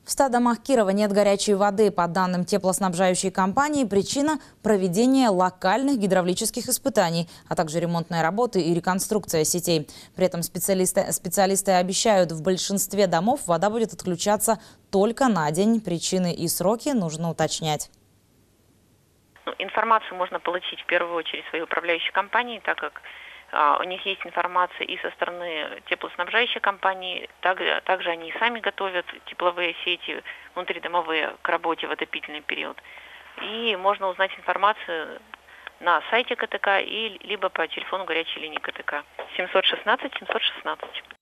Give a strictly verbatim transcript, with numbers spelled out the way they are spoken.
В ста домах Кирова нет горячей воды. По данным теплоснабжающей компании, причина – проведение локальных гидравлических испытаний, а также ремонтные работы и реконструкция сетей. При этом специалисты, специалисты обещают, в большинстве домов вода будет отключаться только на день. Причины и сроки нужно уточнять. Информацию можно получить в первую очередь в своей управляющей компании, так как а, у них есть информация и со стороны теплоснабжающей компании, также, также они и сами готовят тепловые сети внутридомовые к работе в отопительный период. И можно узнать информацию на сайте КТК и либо по телефону горячей линии КТК семьсот шестнадцать семьсот шестнадцать.